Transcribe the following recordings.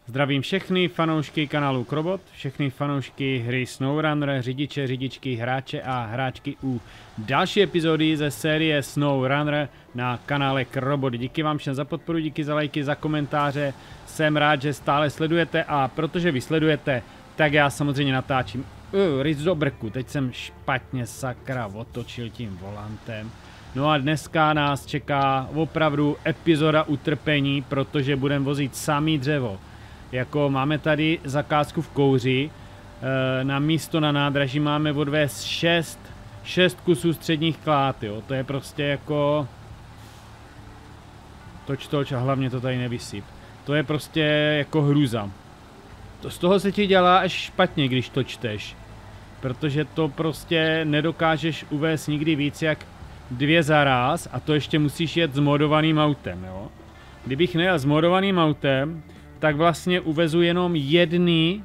Zdravím všechny fanoušky kanálu Krobot, všechny fanoušky hry SnowRunner, řidiče, řidičky, hráče a hráčky u další epizody ze série SnowRunner na kanále Krobot. Díky vám všem za podporu, díky za lajky, za komentáře, jsem rád, že stále sledujete a protože vy sledujete, tak já samozřejmě natáčím. Ryc do brku, teď jsem špatně sakra otočil tím volantem. No a dneska nás čeká opravdu epizoda utrpení, protože budeme vozit samý dřevo. Jako máme tady zakázku v Kouři, na místo na nádraží máme odvést 6 kusů středních klád, jo. To je prostě jako... Toč a hlavně to tady nevysyp. To je prostě jako hruza. Z toho se ti dělá až špatně, když to čteš. Protože to prostě nedokážeš uvést nikdy víc jak 2 za ráz a to ještě musíš jet s modovaným autem, jo. Kdybych nejel s modovaným autem, tak vlastně uvezu jenom jedny...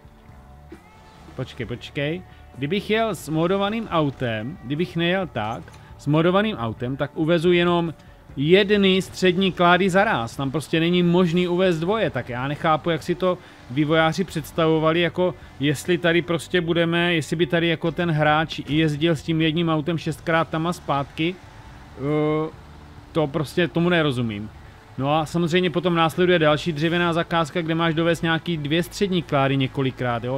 Počkej. Kdybych jel s modovaným autem, kdybych nejel tak, s modovaným autem, tak uvezu jenom jedny střední klády za ráz. Tam prostě není možný uvést dvoje, tak já nechápu, jak si to vývojáři představovali, jako jestli tady prostě budeme, jestli by tady jako ten hráč jezdil s tím jedním autem 6krát tam a zpátky, to prostě tomu nerozumím. No a samozřejmě potom následuje další dřevěná zakázka, kde máš dovést nějaký 2 střední klády několikrát, jo.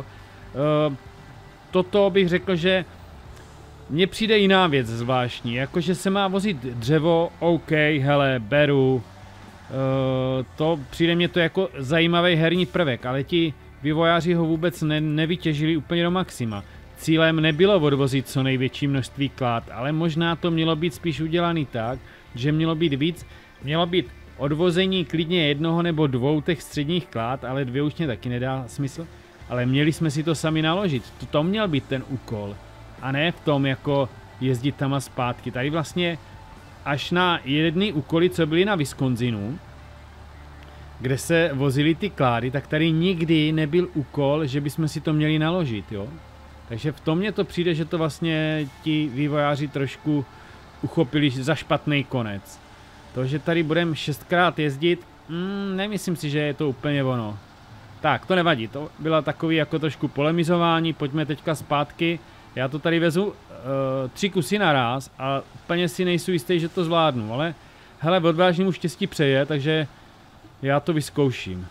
Toto bych řekl, že mně přijde jiná věc zvláštní, jakože se má vozit dřevo, OK, hele, beru, to přijde mně to jako zajímavý herní prvek, ale ti vývojáři ho vůbec nevytěžili úplně do maxima. Cílem nebylo odvozit co největší množství klád, ale možná to mělo být spíš udělaný tak, že mělo být odvození klidně 1 nebo 2 těch středních klád, ale 2 už mě taky nedá smysl. Ale měli jsme si to sami naložit. To měl být ten úkol. A ne v tom jako jezdit tam a zpátky. Tady vlastně až na jedny úkoly, co byly na Wisconsinu, kde se vozily ty klády, tak tady nikdy nebyl úkol, že bychom si to měli naložit, jo. Takže v tom mně to přijde, že to vlastně ti vývojáři trošku uchopili za špatný konec. To, že tady budeme 6krát jezdit, nemyslím si, že je to úplně ono. Tak, to nevadí, to byla takový jako trošku polemizování, pojďme teďka zpátky. Já to tady vezu 3 kusy naraz a úplně si nejsou jistý, že to zvládnu, ale hele, odvážnému štěstí přeje, takže já to vyzkouším.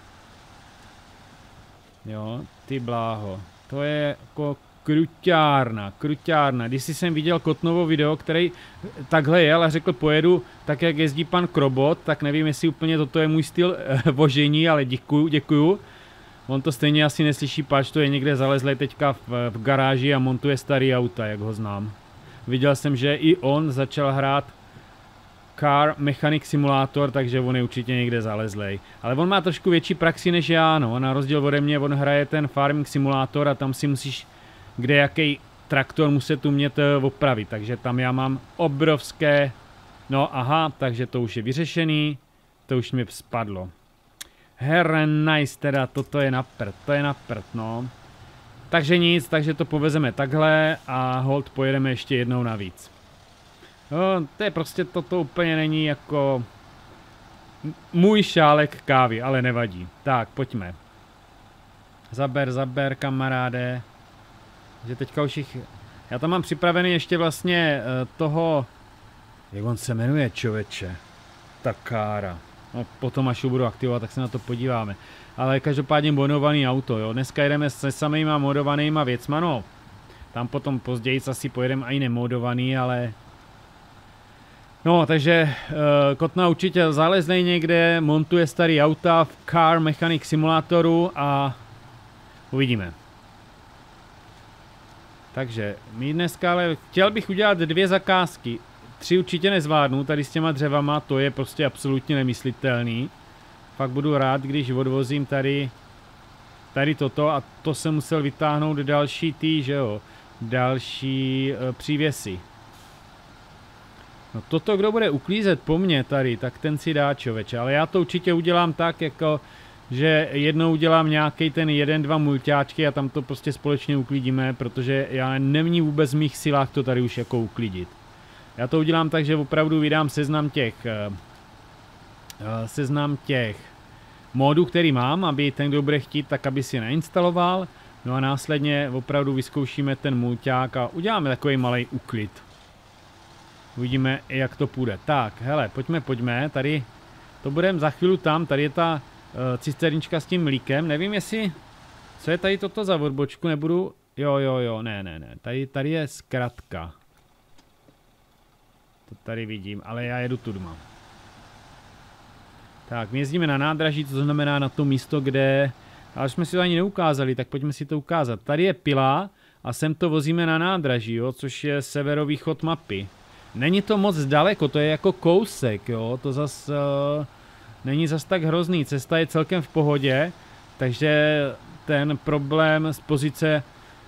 Jo, ty bláho, to je jako kruťárna. Když jsem viděl Kotnovo video, který takhle jel a řekl pojedu tak, jak jezdí pan Krobot, tak nevím, jestli úplně toto je můj styl vožení, ale děkuju. On to stejně asi neslyší, pač to je někde zalezlej teďka v garáži a montuje starý auta, jak ho znám. Viděl jsem, že i on začal hrát Car Mechanic Simulator, takže on je určitě někde zalezlej. Ale on má trošku větší praxi než já, no. Na rozdíl ode mě, on hraje ten Farming Simulator a tam si musíš kde jaký traktor muset umět opravit, takže tam já mám obrovské, no aha, takže to už je vyřešený, to už mi spadlo. Herre nice, teda toto je na prd, no. Takže nic, takže to povezeme takhle a hold pojedeme ještě jednou navíc. No, to je prostě, toto úplně není jako můj šálek kávy, ale nevadí. Tak, pojďme. Zaber, kamaráde. Že teďka už jich... Já tam mám připravený ještě vlastně toho... Jak on se jmenuje, člověče? Takára. No, potom až ho budu aktivovat, tak se na to podíváme. Ale každopádně modovaný auto, jo. Dneska jedeme se samýma modovanýma věcma, no. Tam potom později asi pojedeme i nemodovaný, ale... No, takže Kotna určitě zaleznej někde, montuje starý auta v Car Mechanic Simulatoru a... Uvidíme. Takže my dneska ale chtěl bych udělat 2 zakázky. 3 určitě nezvládnu, tady s těma dřevama, to je prostě absolutně nemyslitelný. Fakt budu rád, když odvozím tady toto a to jsem musel vytáhnout další že jo, další přívěsy. No toto, kdo bude uklízet po mně tady, tak ten si dá, člověče, ale já to určitě udělám tak, jako že jednou udělám nějaký ten 1-2 mulťáčky a tam to prostě společně uklidíme, protože já není vůbec v mých silách to tady už jako uklidit. Já to udělám tak, že opravdu vydám seznam těch módu, který mám, aby ten, kdo bude chtít, tak aby si nainstaloval. No a následně opravdu vyzkoušíme ten mulťák a uděláme takový malý úklid. Uvidíme, jak to půjde. Tak, hele, pojďme, tady to budeme za chvíli tam, tady je ta cisternička s tím mlíkem, nevím jestli, co je tady toto za odbočku, nebudu, jo, ne, tady je zkratka. To tady vidím, ale já jedu tudma. Tak, my jezdíme na nádraží, to znamená na to místo, kde, ale jsme si to ani neukázali, tak pojďme si to ukázat. Tady je pila a sem to vozíme na nádraží, jo, což je severovýchod mapy. Není to moc daleko, to je jako kousek, jo, to zas není zas tak hrozný, cesta je celkem v pohodě, takže ten problém z pozice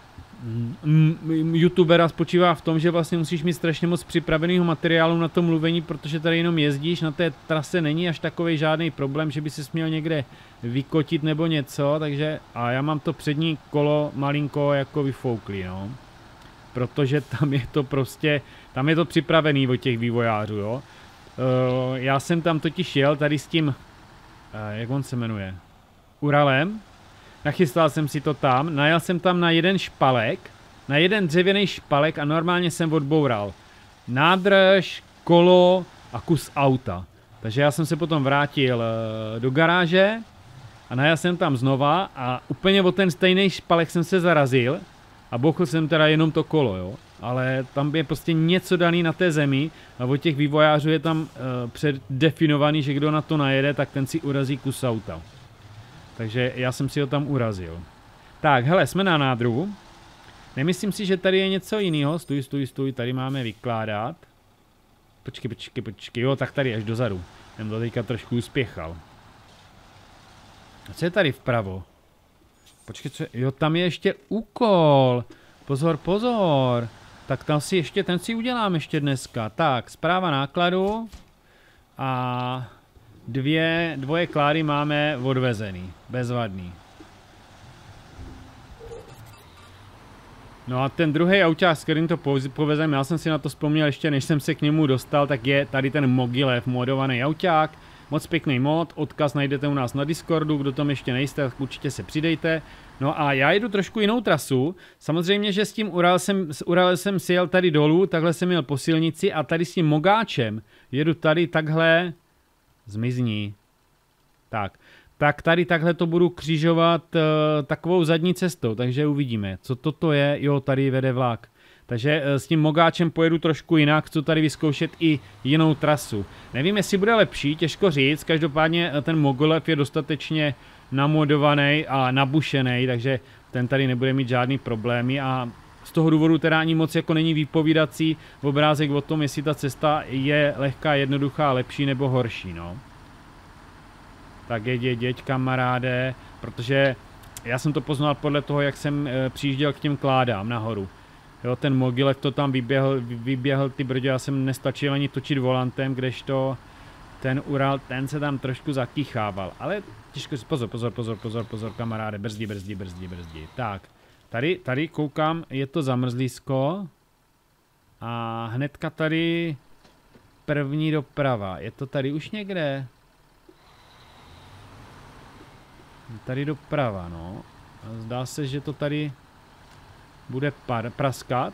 youtubera spočívá v tom, že vlastně musíš mít strašně moc připraveného materiálu na to mluvení, protože tady jenom jezdíš, na té trase není až takový žádný problém, že by se směl někde vykotit nebo něco, takže a já mám to přední kolo malinko jako vyfouklý, no. Protože tam je to prostě, tam je to připravený od těch vývojářů, jo. Já jsem tam totiž jel tady s tím, jak on se jmenuje, Uralem. Nachystal jsem si to tam, najel jsem tam na jeden špalek, na jeden dřevěný špalek a normálně jsem odboural nádrž, kolo a kus auta. Takže já jsem se potom vrátil do garáže a najel jsem tam znova a úplně o ten stejný špalek jsem se zarazil a bouchl jsem teda jenom to kolo, jo. Ale tam je prostě něco daný na té zemi a od těch vývojářů je tam předdefinovaný, že kdo na to najede, tak ten si urazí kus auta. Takže já jsem si ho tam urazil. Tak, hele, jsme na nádrhu. Nemyslím si, že tady je něco jiného. Stůj, tady máme vykládat. Počkej, jo, tak tady až dozadu. Jsem to teďka trošku uspěchal. A co je tady vpravo? Počkej, co je? Jo, tam je ještě úkol. Pozor. Tak tam si ještě, ten si udělám ještě dneska. Tak, správa nákladu. A dvoje klády máme odvezený. Bezvadný. No a ten druhý auťák, s kterým to povezem, já jsem si na to vzpomněl ještě, než jsem se k němu dostal, tak je tady ten Mogilev modovaný auťák. Moc pěkný mod, odkaz najdete u nás na Discordu, kdo tam ještě nejste, tak určitě se přidejte. No a já jedu trošku jinou trasu, samozřejmě, že s tím Uralem jsem si jel tady dolů, takhle jsem jel po silnici a tady s tím Mogáčem jedu tady takhle, zmizní. Tak tady takhle to budu křižovat takovou zadní cestou, takže uvidíme, co toto je. Jo, tady vede vlak. Takže s tím Mogáčem pojedu trošku jinak, chci tady vyzkoušet i jinou trasu. Nevím, jestli bude lepší, těžko říct, každopádně ten Mogilev je dostatečně namodovaný a nabušený, takže ten tady nebude mít žádný problémy a z toho důvodu teda ani moc jako není výpovídací obrázek o tom, jestli ta cesta je lehká, jednoduchá, lepší nebo horší, no. Tak jeď, kamaráde, protože já jsem to poznal podle toho, jak jsem přijížděl k těm kládám nahoru. Jo, ten Mogilev to tam vyběhl, ty brdě, já jsem nestačil ani točit volantem, kdežto ten Ural, ten se tam trošku zakýchával, ale těžko si, pozor, kamaráde, brzdi. Tak, tady koukám, je to zamrzlísko a hnedka tady první doprava, je to tady už někde? Tady doprava, no. A zdá se, že to tady bude praskat.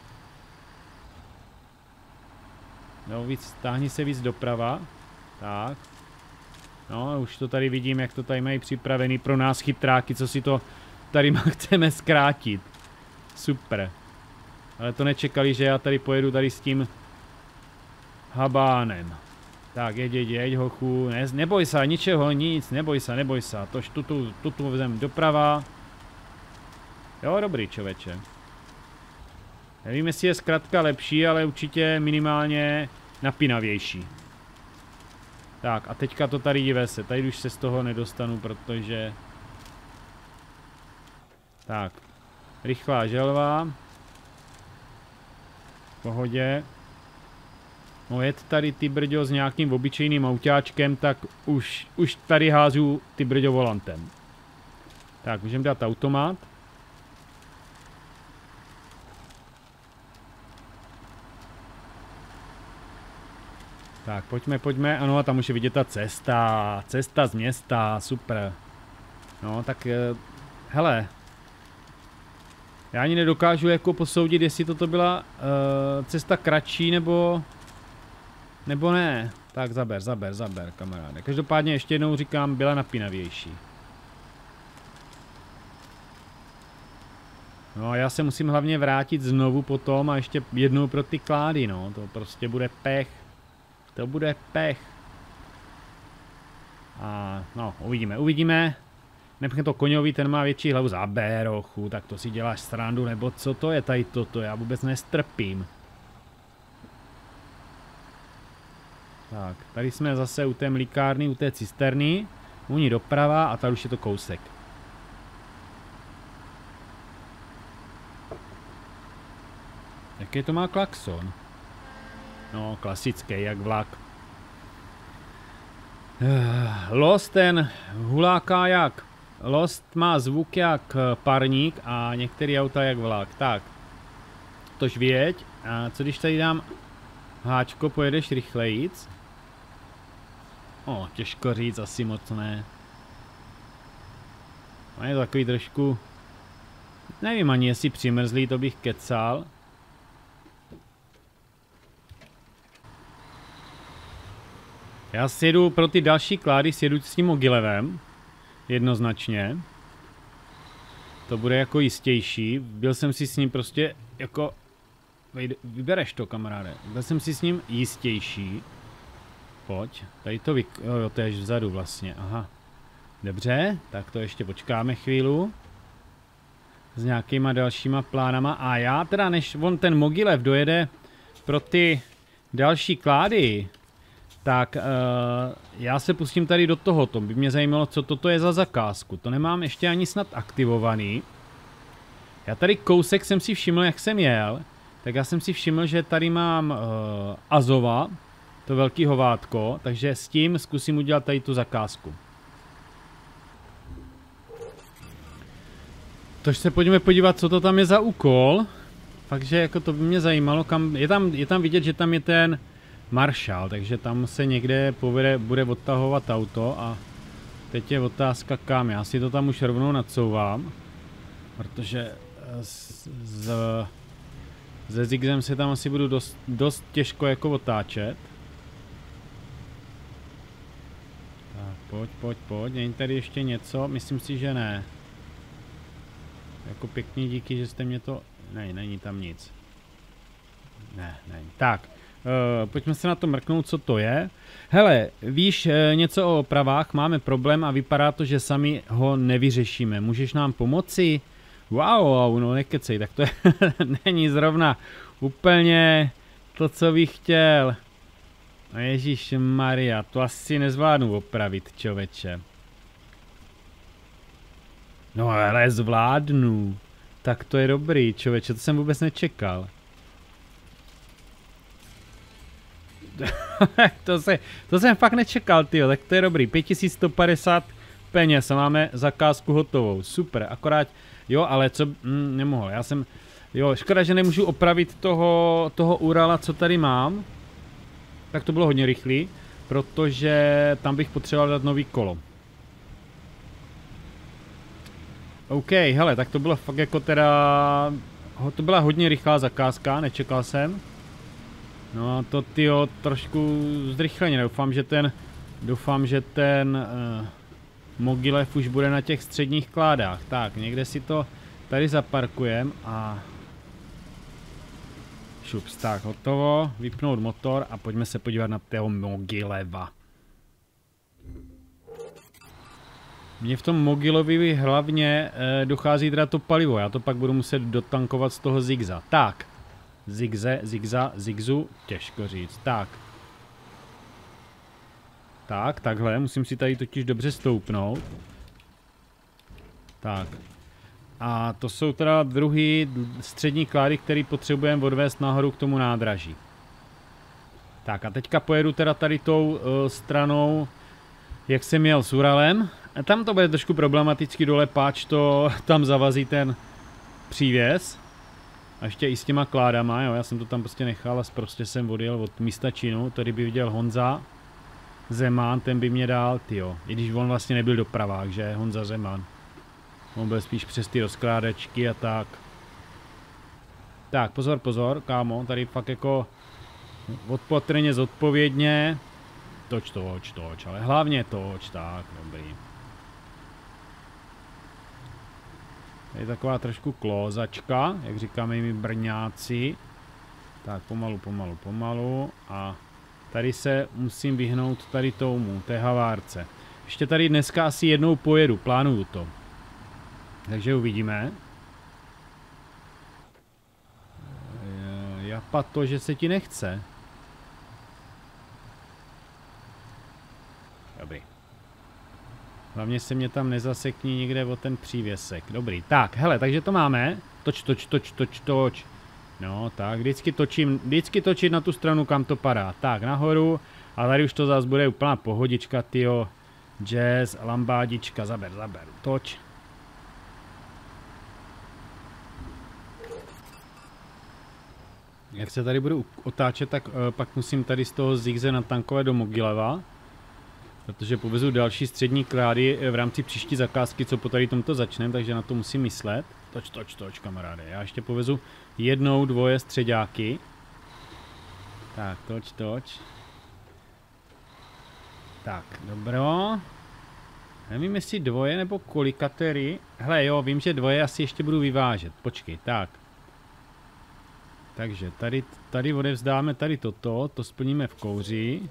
No, táhni se víc doprava. Tak. No, už to tady vidím, jak to tady mají připravený pro nás chytráky, co si to tady chceme zkrátit. Super. Ale to nečekali, že já tady pojedu tady s tím habánem. Tak, jeď, hochu, neboj se, ničeho, nic, neboj se, tož tuto vezem doprava. Jo, dobrý, čověče. Nevím, jestli je zkrátka lepší, ale určitě minimálně napínavější. Tak, a teďka to tady dive se, tady už se z toho nedostanu, protože... Tak, rychlá želva. V pohodě. No jet tady ty brďo s nějakým obyčejným autáčkem, tak už tady házu ty brďo volantem. Tak, můžeme dát automat. Tak, pojďme, ano, a tam už je vidět ta cesta z města, super. No, tak, hele. Já ani nedokážu jako posoudit, jestli toto byla cesta kratší, nebo ne. Tak zaber, kamaráde. Každopádně ještě jednou říkám, byla napínavější. No a já se musím hlavně vrátit znovu potom a ještě jednou pro ty klády, no. To prostě bude pech. To bude pech. A no, uvidíme. Nepchne to koňový, ten má větší hlavu. Zaberochu, tak to si děláš srandu, nebo co to je tady toto, já vůbec nestrpím. Tak, tady jsme zase u té mlíkárny, u té cisterny. U ní doprava a tady už je to kousek. Jaký to má klakson? No, klasický, jak vlak. Lost ten huláká jak. Lost má zvuk jak parník a některý auta jak vlak. Tak. Tož věď. A co když tady dám háčko, pojedeš rychlejíc? Těžko říct, asi moc ne. A je to takový trošku... Nevím ani jestli přimrzlý, to bych kecal. Já sjedu pro ty další klády, sjedu s tím Mogilevem. Jednoznačně. To bude jako jistější. Byl jsem si s ním prostě jako... Vybereš to, kamaráde. Byl jsem si s ním jistější. Pojď. Tady to jo, to je až vzadu vlastně. Aha. Dobře, tak to ještě počkáme chvíli. S nějakýma dalšíma plánama. A já teda, než on ten Mogilev dojede pro ty další klády, tak já se pustím tady do tohoto. By mě zajímalo, co toto je za zakázku. To nemám ještě ani snad aktivovaný. Já tady kousek jsem si všiml, jak jsem jel. Tak já jsem si všiml, že tady mám Azova, to velký hovátko, takže s tím zkusím udělat tady tu zakázku. Tož se pojďme podívat, co to tam je za úkol. Takže jako to by mě zajímalo, kam je tam vidět, že tam je ten maršál, takže tam se někde bude odtahovat auto a teď je otázka kam. Já si to tam už rovnou nadsouvám, protože se Zigzem se tam asi budu dost těžko jako otáčet. Tak, pojď, není tady ještě něco? Myslím si, že ne. Jako pěkný díky, že jste mě to... Ne, není tam nic. Ne, není. Tak, pojďme se na to mrknout, co to je. Hele, víš něco o opravách? Máme problém a vypadá to, že sami ho nevyřešíme. Můžeš nám pomoci? Wow, no nekecej, tak to je není zrovna úplně to, co bych chtěl. Ježišmarja, to asi nezvládnu opravit, čověče. No ale zvládnu. Tak to je dobrý, čověče, to jsem vůbec nečekal. to jsem fakt nečekal, tyjo, tak to je dobrý. 5150 peněz a máme zakázku hotovou, super, akorát, jo, ale co, nemohl, já jsem, jo, škoda, že nemůžu opravit toho Urala, co tady mám. Tak to bylo hodně rychlý, protože tam bych potřeboval dát nový kolo. OK, hele, tak to bylo fakt jako teda, to byla hodně rychlá zakázka, nečekal jsem. No a to tyjo, trošku zrychleně, doufám, že ten Mogilev už bude na těch středních kládách. Tak, někde si to tady zaparkujem a šups, tak hotovo, vypnout motor a pojďme se podívat na toho Mogileva. Mně v tom Mogilovi hlavně dochází teda to palivo, já to pak budu muset dotankovat z toho Zigza. Tak, Zigzu, těžko říct, tak. Tak, takhle, musím si tady totiž dobře stoupnout. Tak. A to jsou teda druhý střední klády, který potřebujeme odvést nahoru k tomu nádraží. Tak a teďka pojedu teda tady tou stranou, jak jsem jel s Uralem. A tam to bude trošku problematicky dole, páč to tam zavazí ten přívěs. A ještě i s těma kládama, jo, já jsem to tam prostě nechal a prostě jsem odjel od místa činu, tady by viděl Honza Zeman, ten by mě dal, tyjo, i když on vlastně nebyl dopravák, že, Honza Zeman. On byl spíš přes ty rozkládačky a tak. Tak, pozor, pozor, kámo, tady fakt jako opatrně, zodpovědně. Toč, ale hlavně toč, tak, dobrý. Je taková trošku klózačka, jak říkáme my brňáci. Tak pomalu a tady se musím vyhnout tady tomu, té havárce. Ještě tady dneska asi jednou pojedu, plánuju to. Takže uvidíme. Japa to, že se ti nechce. Dobrý. Hlavně se mě tam nezasekni někde o ten přívěsek. Dobrý, tak, hele, takže to máme. Toč. No, tak, vždycky točit na tu stranu, kam to padá. Tak, nahoru. A tady už to zase bude úplná pohodička, tyjo. Jazz, lambádička, zaber, toč. Jak se tady budu otáčet, tak pak musím tady z toho zigze natankovat do Mogileva. Protože povezu další střední klády v rámci příští zakázky, co po tady tomto začneme, takže na to musím myslet. Toč, kamaráde. Já ještě povezu jednou, dvoje středáky. Tak, toč. Tak, dobro. Nevím, jestli dvoje nebo kolikatery. Hele, jo, vím, že dvoje asi ještě budu vyvážet. Počkej, tak. Takže tady odevzdáme tady toto, to splníme v kouři.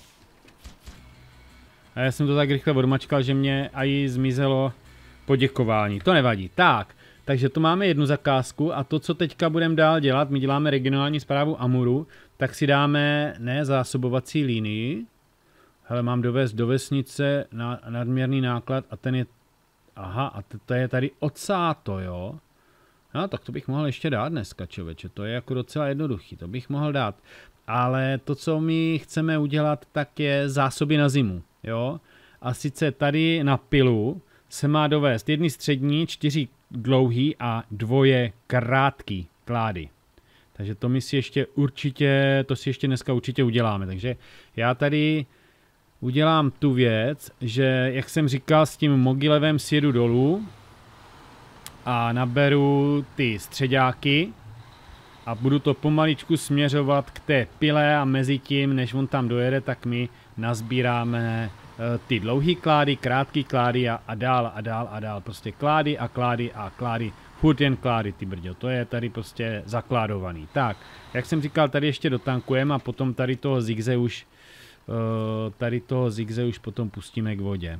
A já jsem to tak rychle odmačkal, že mě aj zmizelo poděkování. To nevadí. Tak, takže to máme jednu zakázku a to, co teďka budeme dál dělat, my děláme regionální správu Amuru, tak si dáme, ne zásobovací linii. Hele, mám dovést do vesnice na nadměrný náklad a ten je, aha, a to je tady odsáto, jo. No, tak to bych mohl ještě dát dneska, člověče, to je jako docela jednoduchý, to bych mohl dát. Ale to, co my chceme udělat, tak je zásoby na zimu, jo. A sice tady na pilu se má dovést 1 střední, 4 dlouhý a 2 krátký klády. Takže to my si ještě určitě, to si ještě dneska určitě uděláme. Takže já tady udělám tu věc, že jak jsem říkal, s tím Mogilevem sjedu dolů a naberu ty středáky a budu to pomaličku směřovat k té pile a mezi tím, než on tam dojede, tak my nazbíráme ty dlouhý klády, krátký klády a dál. Prostě klády a klády a klády. Furt jen klády, ty brďo. To je tady prostě zakládovaný. Tak, jak jsem říkal, tady ještě dotankujeme a potom tady toho zigze už potom pustíme k vodě.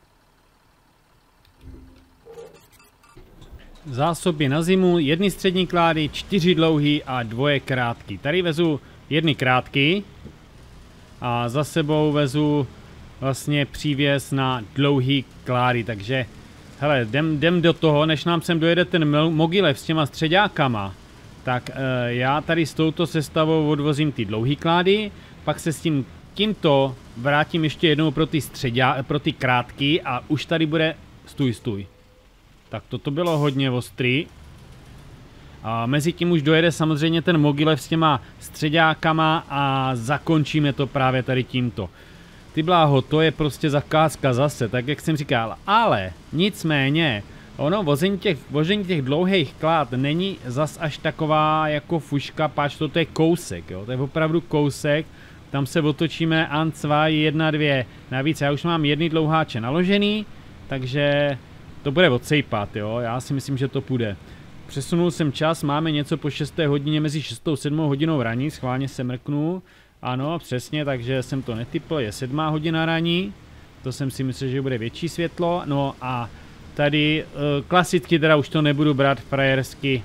Zásoby na zimu, 1 střední klády, 4 dlouhý a 2 krátký. Tady vezu 1 krátký a za sebou vezu vlastně přívěs na dlouhý klády, takže hele, jdem do toho, než nám sem dojede ten Mogilev s těma středákama, tak já tady s touto sestavou odvozím ty dlouhý klády, pak se s tímto vrátím ještě jednou pro ty krátký a už tady bude, stůj. Tak toto bylo hodně ostrý. A mezi tím už dojede samozřejmě ten Mogilev s těma středákama a zakončíme to právě tady tímto. Ty bláho, to je prostě zakázka zase, tak jak jsem říkal, ale nicméně, ono vození těch dlouhých klád není zas až taková jako fuška, páč to je kousek, jo, to je opravdu kousek, tam se otočíme an 2, 1, 2, navíc já už mám 1 dlouháče naložený, takže to bude odsejpat, jo, já si myslím, že to půjde. Přesunul jsem čas, máme něco po 6. hodině, mezi 6. a 7. hodinou raní, schválně se mrknu. Ano, přesně, takže jsem to netypl, je 7. hodina raní, to jsem si myslel, že bude větší světlo, no a tady klasicky teda už to nebudu brát frajersky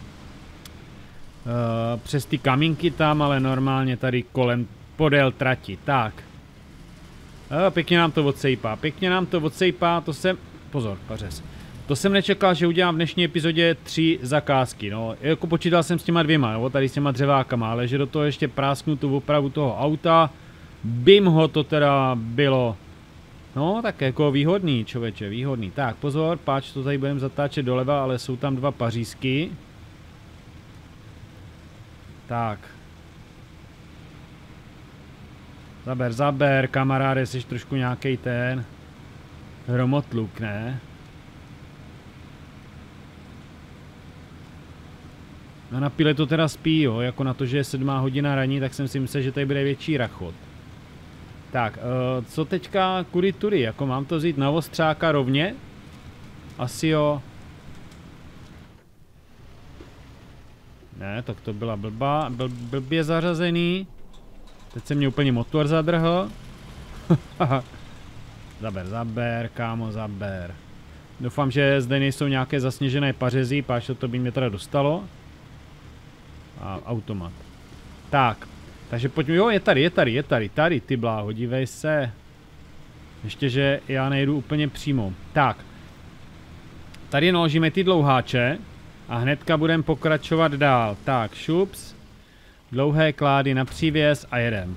přes ty kamínky tam, ale normálně tady kolem podél trati, tak. Pěkně nám to odsejpá, to jsem, pozor, pařez. To jsem nečekal, že udělám v dnešní epizodě 3 zakázky, no, jako počítal jsem s těma 2, jo, tady s těma dřevákama, ale že do toho ještě prásknu tu opravu toho auta, bym ho to teda bylo, no, tak jako výhodný, člověče, výhodný. Tak, pozor, páč, to tady budeme zatáčet doleva, ale jsou tam 2 pařízky. Tak. Zaber, kamaráde, jsi trošku nějaký ten hromotluk, ne? No na pile to teda spí, jo, jako na to, že je 7 hodina raní, tak jsem si myslel, že tady bude větší rachot. Tak, co teďka kudy tudy, jako mám to vzít na ostřáka rovně? Asi jo. Ne, tak to byla blbě zařazený. Teď se mě úplně motor zadrhl. Zaber, kámo, zaber. Doufám, že zde nejsou nějaké zasněžené pařezy, páč to by mě teda dostalo. A automat. Tak, takže pojďme, jo, je tady, ty bláho, dívej se. Ještě, že já nejdu úplně přímo. Tak. Tady naložíme ty dlouháče a hnedka budeme pokračovat dál. Tak, šups. Dlouhé klády na přívěs a jedem.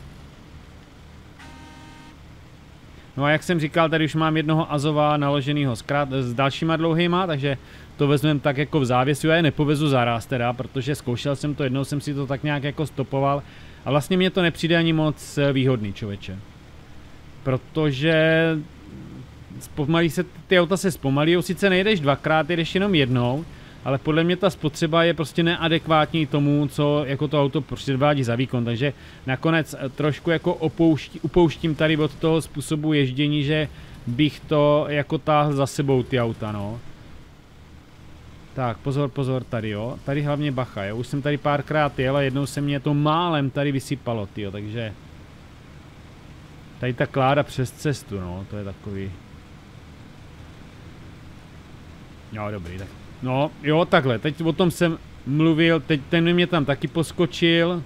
No a jak jsem říkal, tady už mám jednoho Azova naloženého s dalšíma dlouhýma, takže to vezmeme tak jako v závěsu. Já je nepovezu zaraz teda, protože zkoušel jsem to, jednou jsem si to tak nějak jako stopoval a vlastně mně to nepřijde ani moc výhodný, člověče. Protože zpomalí se, ty auta se zpomalí, sice nejdeš dvakrát, jedeš jenom jednou, ale podle mě ta spotřeba je prostě neadekvátní tomu, co jako to auto předvádí za výkon, takže nakonec trošku jako upouštím tady od toho způsobu ježdění, že bych to jako táhl za sebou ty auta, no. Tak, pozor tady, jo. Tady hlavně bacha, jo. Už jsem tady párkrát jel a jednou se mě to málem tady vysypalo, tyjo, takže tady ta kláda přes cestu, no, to je takový. Jo, dobrý, tak. No, jo, takhle, teď o tom jsem mluvil, teď ten mě tam taky poskočil.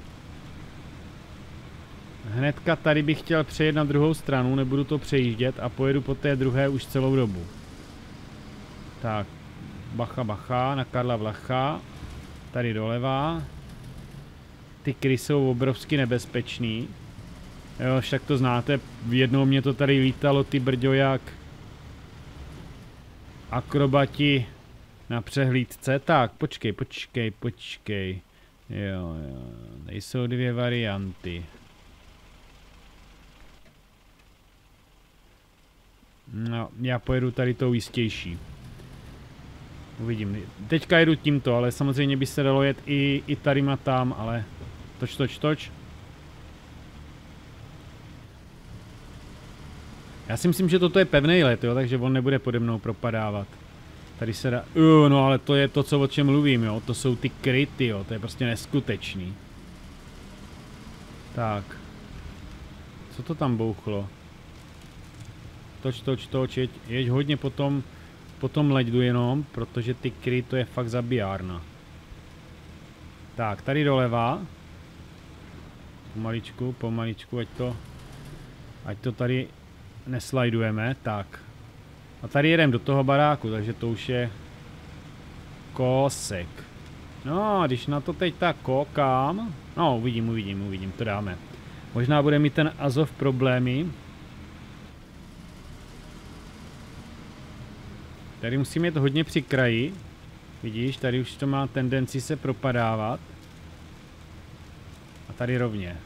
Hnedka tady bych chtěl přejet na druhou stranu, nebudu to přejíždět a pojedu po té druhé už celou dobu. Tak, bacha, na Karla Vlacha. Tady doleva. Ty krysy jsou obrovsky nebezpečný. Jo, však to znáte, jednou mě to tady lítalo, ty brďo, jak akrobati na přehlídce. Tak, počkej. Jo, tady jsou dvě varianty. No, já pojedu tady tou jistější. Uvidím. Teďka jedu tímto, ale samozřejmě by se dalo jet i tady a tam, ale toč. Já si myslím, že toto je pevný let, jo, takže on nebude pode mnou propadávat. Tady se dá... no ale to je to, o čem mluvím, jo. To jsou ty kryty, jo. To je prostě neskutečný. Tak. Co to tam bouchlo? Toč, jeď hodně potom leďdu jenom, protože ty kryt to je fakt zabijárna. Tak, tady doleva. Pomaličku, ať to tady neslajdujeme, tak. A tady jedem do toho baráku, takže to už je kousek. No, když na to teď tak koukám, no uvidím, to dáme. Možná bude mít ten Azov problémy. Tady musím jít hodně při kraji. Vidíš, tady už to má tendenci se propadávat. A tady rovně.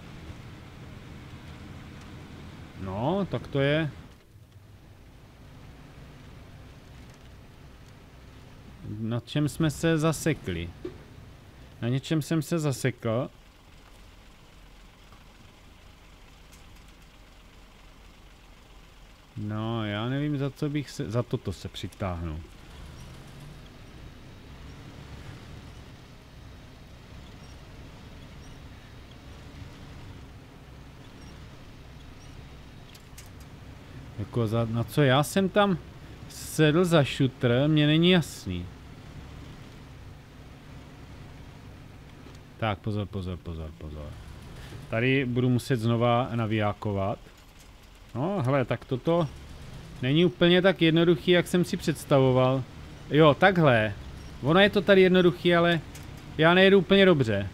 No, tak to je. Na čem jsme se zasekli? Na něčem jsem se zasekl. No, já nevím, za co bych se... Za toto se přitáhnu. Jako na co já jsem tam sedl za šutr, mně není jasný. Tak, pozor. Tady budu muset znova navijákovat. No, hele, tak toto není úplně tak jednoduchý, jak jsem si představoval. Jo, takhle. Ono je to tady jednoduchý, ale já nejedu úplně dobře.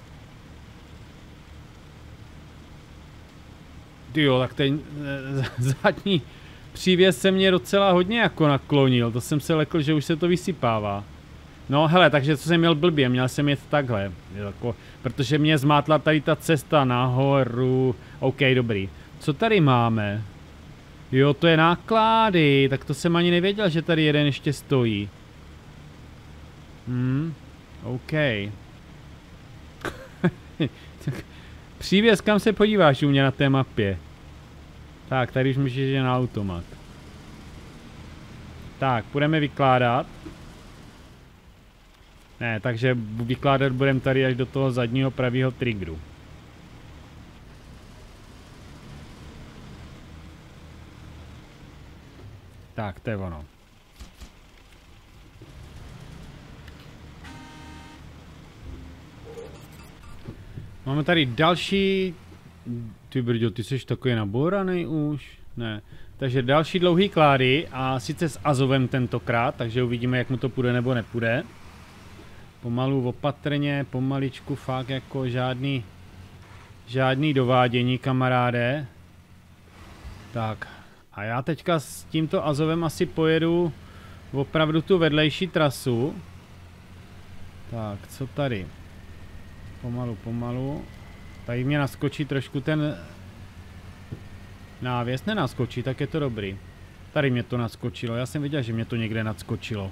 Jo, tak ten zadní přívěs se mě docela hodně jako naklonil. To jsem se lekl, že už se to vysypává. No hele, takže co jsem měl blbě, měl jsem jet takhle, jako, protože mě zmátla tady ta cesta nahoru. OK, dobrý. Co tady máme? Jo, to je náklady, tak to jsem ani nevěděl, že tady jeden ještě stojí. OK. Přívěs, kam se podíváš u mě na té mapě? Tak, tady už můžeš jít na automat. Tak, budeme vykládat. Ne, takže vykládat budeme tady až do toho zadního pravého triggeru. Tak, to je ono. Máme tady další... Ty brďo, ty jsi takový nabouranej už? Ne. Takže další dlouhý klády a sice s Azovem tentokrát, takže uvidíme, jak mu to půjde nebo nepůjde. Pomalu, opatrně, pomaličku, fakt jako žádný dovádění, kamaráde. Tak, a já teďka s tímto Azovem asi pojedu opravdu tu vedlejší trasu. Tak, co tady? Pomalu. Tady mě naskočí trošku ten návěs, nenaskočí, tak je to dobrý. Tady mě to naskočilo, já jsem viděl, že mě to někde nadskočilo.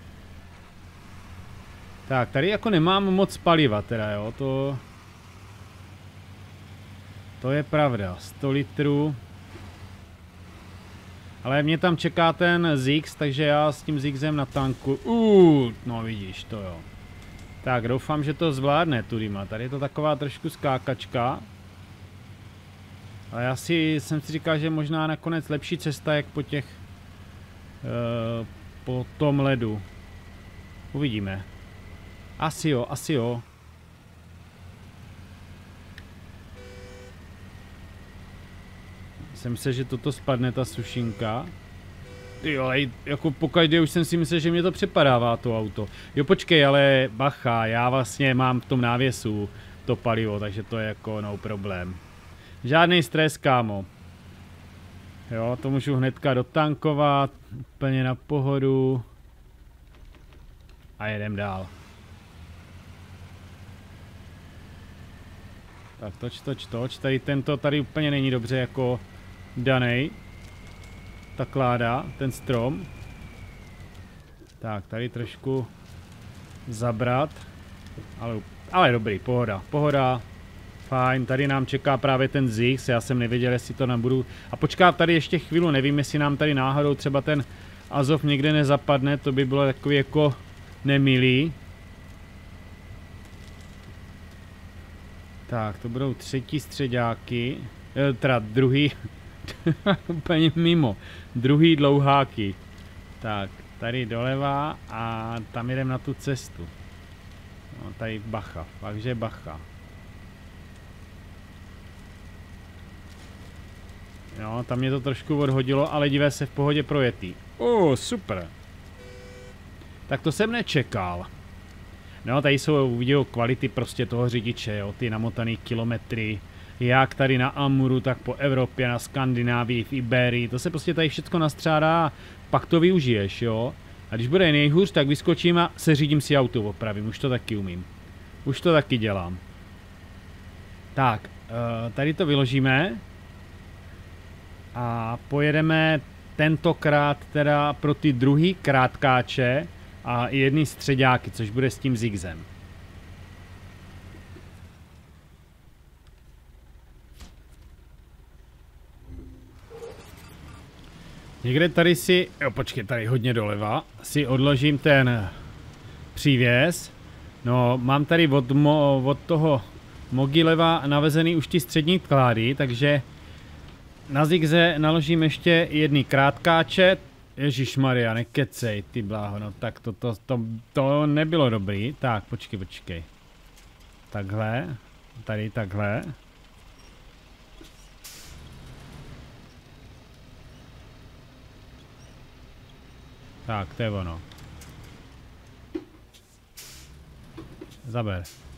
Tak, tady jako nemám moc paliva teda, jo, to je pravda, 100 litrů. Ale mě tam čeká ten Zix, takže já s tím Zixem na tanku. No vidíš to, jo. Tak, doufám, že to zvládne Turima. Tady je to taková trošku skákačka. Ale já jsem si říkal, že možná nakonec lepší cesta, jak po těch... po tom ledu. Uvidíme. Asi jo. Jsem se, že toto spadne, ta sušinka. Jo, ale jako pokaždé už jsem si myslel, že mě to přepadává to auto. Jo, počkej, ale bacha, já vlastně mám v tom návěsu to palivo, takže to je jako no problém. Žádný stres, kámo. Jo, to můžu hnedka dotankovat, úplně na pohodu. A jedem dál. Tak toč, tady tento tady úplně není dobře jako danej. Ta kláda, ten strom. Tak, tady trošku zabrat. Ale dobrý, pohoda. Fajn, tady nám čeká právě ten Zix, já jsem nevěděl, jestli to nebudu. A počkám tady ještě chvíli, nevím, jestli nám tady náhodou třeba ten Azov někde nezapadne, to by bylo takový jako nemilý. Tak, to budou třetí středáky, teda druhý, úplně mimo, druhý dlouháky. Tak, tady doleva a tam jdem na tu cestu. No, tady bacha, takže bacha. Jo, tam mě to trošku odhodilo, ale dívej se, v pohodě projetý. Super. Tak to jsem nečekal. No, tady jsou video kvality prostě toho řidiče, jo, ty namotaný kilometry, jak tady na Amuru, tak po Evropě, na Skandinávii, v Iberii, to se prostě tady všechno nastřádá, pak to využiješ, jo. A když bude nejhůř, tak vyskočím a seřídím si auto, opravím, už to taky umím. Už to taky dělám. Tak, tady to vyložíme. A pojedeme tentokrát teda pro ty druhý krátkáče a jedny středáky, což bude s tím Zigzem. Někde tady si, jo počkej, tady hodně doleva, si odložím ten přívěs. No, mám tady od toho Mogileva navezený už ty střední klády, takže na Zigze naložím ještě jedny krátkáče. Ježišmarja, nekecej, ty bláho, no tak to nebylo dobrý. Tak, počkej. Takhle, tady takhle. Tak, to je ono. Zaber.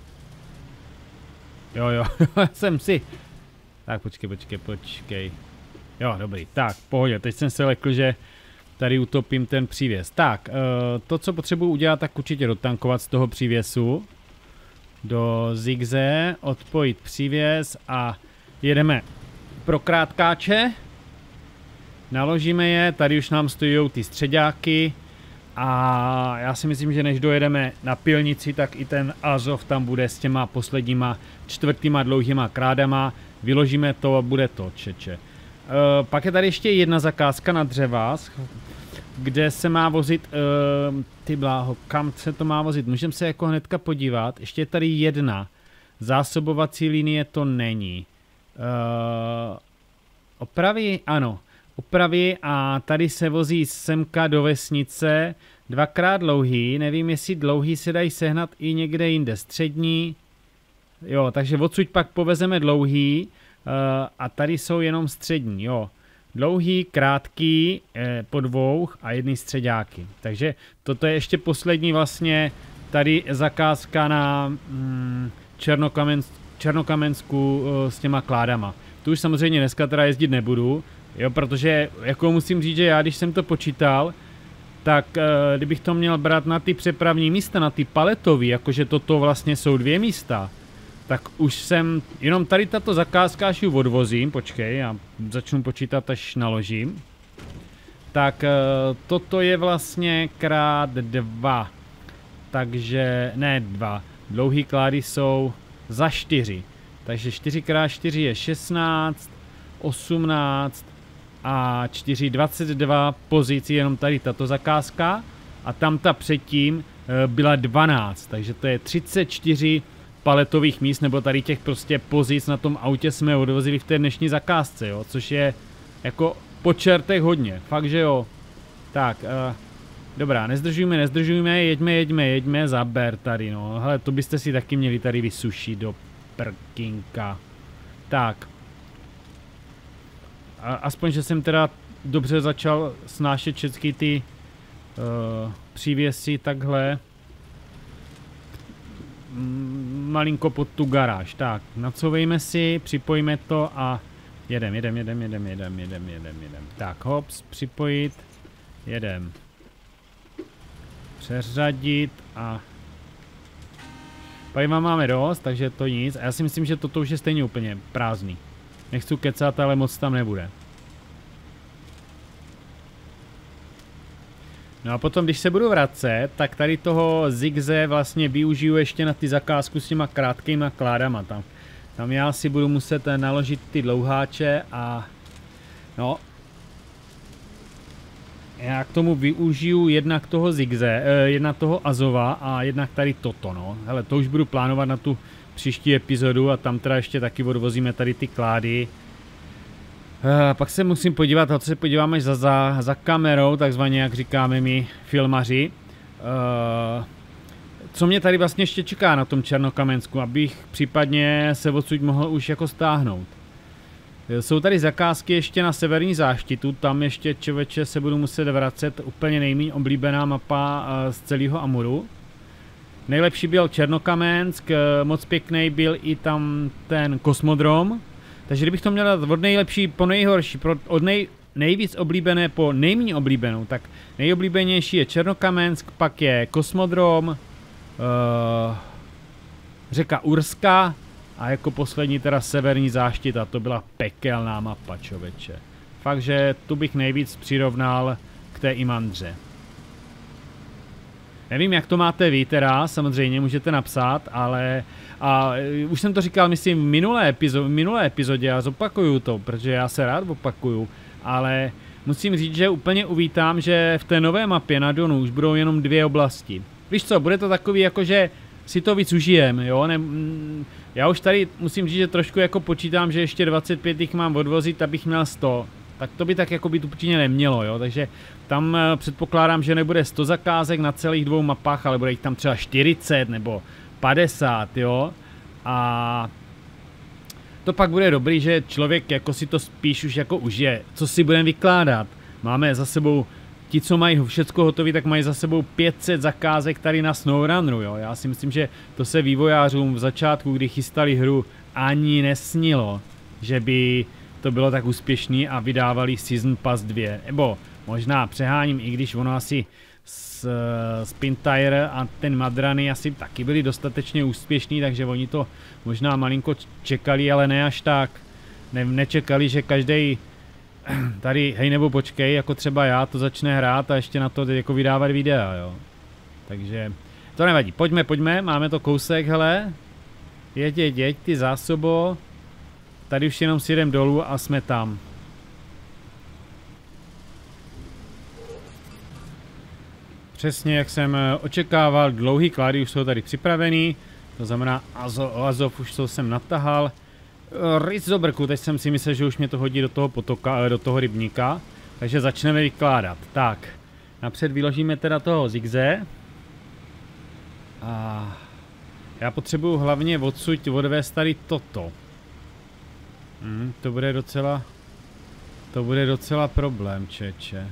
Jo, jsem si. Tak, počkej. Jo, dobrý. Tak, pohodě. Teď jsem se lekl, že tady utopím ten přívěs. Tak, to, co potřebuji udělat, tak určitě dotankovat z toho přívěsu. Do Zigze, odpojit přívěs a jedeme pro krátkáče. Naložíme je, tady už nám stojí ty středáky. A já si myslím, že než dojedeme na Pilnici, tak i ten Azov tam bude s těma posledníma čtvrtýma dlouhýma krádama. Vyložíme to a bude to, čeče. Pak je tady ještě jedna zakázka na dřeva, kde se má vozit, ty bláho, kam se to má vozit? Můžeme se jako hnedka podívat. Ještě je tady jedna. Zásobovací linie to není. Opravy? Ano. Opravy a tady se vozí semka do vesnice, dvakrát dlouhý, nevím jestli dlouhý se dají sehnat i někde jinde, střední, jo, takže odsud pak povezeme dlouhý a tady jsou jenom střední, jo, dlouhý, krátký, po dvou a jedný středáky, takže toto je ještě poslední vlastně tady zakázka na Černokamensku s těma kládama. Tu už samozřejmě dneska teda jezdit nebudu. Jo, protože jako musím říct, že já když jsem to počítal, tak kdybych to měl brát na ty přepravní místa, na ty paletový, jakože toto vlastně jsou 2 místa, tak už jsem, jenom tady tato zakázka, až ji odvozím, počkej, já začnu počítat, až naložím, tak toto je vlastně krát 2, takže ne 2, dlouhý klády jsou za 4, takže 4x4 je 16, 18, a 4, 22 pozic, jenom tady tato zakázka a tam ta předtím byla 12, takže to je 34 paletových míst, nebo tady těch prostě pozic na tom autě jsme odvozili v té dnešní zakázce, jo, což je jako po čertech hodně, fakt že jo. Tak, dobrá, nezdržujme, jeďme, zaber tady, no, hele, to byste si taky měli tady vysušit do prkinka. Tak. Aspoň, že jsem teda dobře začal snášet všechny ty přívěsy takhle malinko pod tu garáž. Tak, nacouvejme si, připojíme to a jedem. Tak, hops, připojit, jedem. Přeřadit a paliva máme dost, takže to nic. A já si myslím, že toto už je stejně úplně prázdný. Nechci kecat, ale moc tam nebude. No a potom, když se budu vracet, tak tady toho Zigze vlastně využiju ještě na ty zakázku s těma krátkýma kládama. Tam já si budu muset naložit ty dlouháče a no. Já k tomu využiju jednak toho Zigze, jednak toho Azova a jednak tady toto, no. Hele, to už budu plánovat na tu příští epizodu a tam teda ještě taky odvozíme tady ty klády. Pak se musím podívat, a to se podíváme za kamerou, takzvaně jak říkáme my filmaři. Co mě tady vlastně ještě čeká na tom Černokamensku, abych případně se odsud mohl už jako stáhnout. Jsou tady zakázky ještě na severní záštitu, tam ještě člověče se budu muset vracet, úplně nejméně oblíbená mapa z celého Amuru. Nejlepší byl Černokamensk, moc pěkný byl i tam ten kosmodrom. Takže kdybych to měl dát od nejlepší po nejhorší, od nejvíc oblíbené po nejméně oblíbenou, tak nejoblíbenější je Černokamensk, pak je kosmodrom, řeka Urska a jako poslední teda severní záštita, to byla pekelná mapa, člověče. Fakt, že tu bych nejvíc přirovnal k té Imandře. Nevím, jak to máte vy teda, samozřejmě můžete napsat, ale už jsem to říkal, myslím, v minulé epizodě a zopakuju to, protože já se rád opakuju, ale musím říct, že úplně uvítám, že v té nové mapě na Donu už budou jenom 2 oblasti. Víš co, bude to takový, jakože si to víc užijem, jo, já už tady musím říct, že trošku jako počítám, že ještě 25 jich mám odvozit, abych měl 100. Tak to by tak jako by tu určitě nemělo, jo, takže tam předpokládám, že nebude 100 zakázek na celých 2 mapách, ale bude jich tam třeba 40 nebo 50, jo, a to pak bude dobrý, že člověk jako si to spíš už jako užije, co si budeme vykládat, máme za sebou, ti co mají všecko hotové, tak mají za sebou 500 zakázek tady na SnowRunneru, jo, já si myslím, že to se vývojářům v začátku, kdy chystali hru, ani nesnilo, že by to bylo tak úspěšný a vydávali Season Pass 2. Nebo možná přeháním, i když ono asi Spintire a ten Madrany asi taky byli dostatečně úspěšný, takže oni to možná malinko čekali, ale ne až tak. Nečekali, že každý tady, hej nebo počkej, jako třeba já, to začne hrát a ještě na to jako vydávat videa, jo. Takže to nevadí, pojďme, máme to kousek, hele. Jeď, ty zásobo. Tady už jenom si jdem dolů a jsme tam. Přesně jak jsem očekával, dlouhý klády už jsou tady připravený. To znamená, Azov už to jsem natahal. Rys do brku, teď jsem si myslel, že už mě to hodí do toho potoka, do toho rybníka. Takže začneme vykládat. Tak, napřed vyložíme teda toho Zigze. A já potřebuju hlavně odsud odvést tady toto. To bude docela problém, čeče.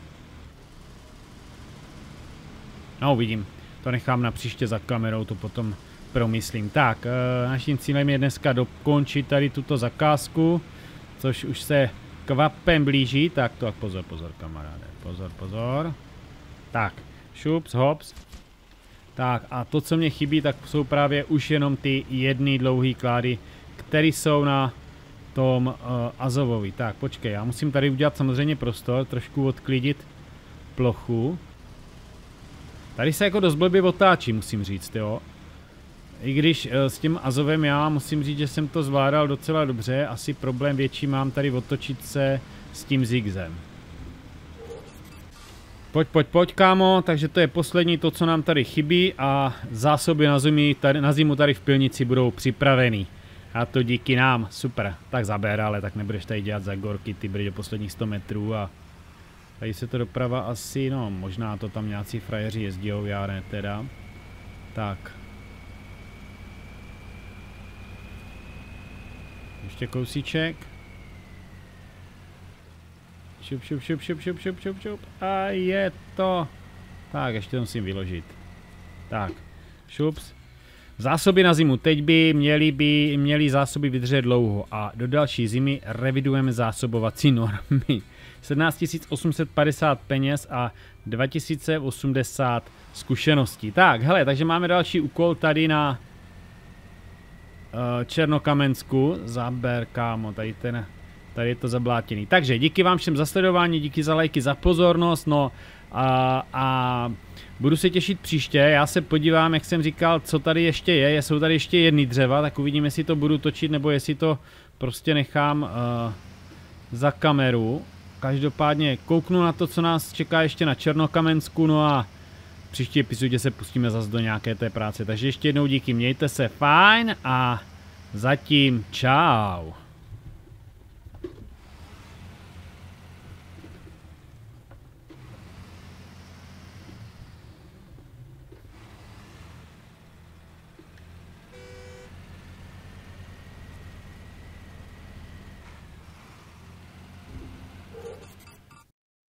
No, uvidím. To nechám na příště za kamerou, to potom promyslím. Tak, naším cílem je dneska dokončit tady tuto zakázku, což už se kvapem blíží. Tak to, pozor, kamaráde. Pozor. Tak, šups, hops. Tak, a to, co mě chybí, tak jsou právě už jenom ty jedny dlouhý klády, které jsou na tom Azovovi. Tak, počkej, já musím tady udělat samozřejmě prostor, trošku odklidit plochu. Tady se jako dost blbě otáčí, musím říct, jo. I když s tím Azovem já musím říct, že jsem to zvládal docela dobře, asi problém větší mám tady otočit se s tím Zigzem. Pojď, kámo, takže to je poslední to, co nám tady chybí a zásoby na zimu tady v pilnici budou připravený. A to díky nám, super. Tak zaber, ale tak nebudeš tady dělat za gorky, ty brď do posledních 100 metrů a tady se to doprava asi, no možná to tam nějací frajeři jezdijou, já ne teda. Tak. Ještě kousíček. Šup. A je to. Tak, ještě to musím vyložit. Tak, šups. Zásoby na zimu. Teď by měly zásoby vydržet dlouho a do další zimy revidujeme zásobovací normy. 17 850 peněz a 2080 zkušeností. Tak, hele, takže máme další úkol tady na Černokamensku. Zaber, kámo, tady je to zablátěný. Takže díky vám všem za sledování, díky za lajky, za pozornost, no a budu se těšit příště. Já se podívám, jak jsem říkal, co tady ještě je. Jsou tady ještě jedny dřeva, tak uvidím, jestli to budu točit, nebo jestli to prostě nechám za kameru. Každopádně kouknu na to, co nás čeká ještě na Černokamensku, no a příští epizodě se pustíme zase do nějaké té práce. Takže ještě jednou díky, mějte se fajn a zatím čau.